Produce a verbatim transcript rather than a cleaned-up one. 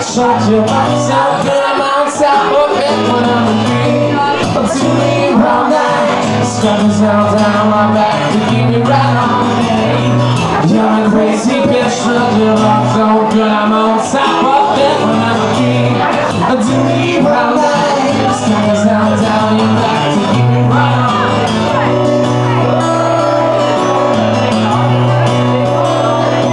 short you so good I'm on top of it when I'm a dream. I'm doing all night, struggles all down my back to keep me right on the day. You're a crazy bitch, short you so good I'm on top.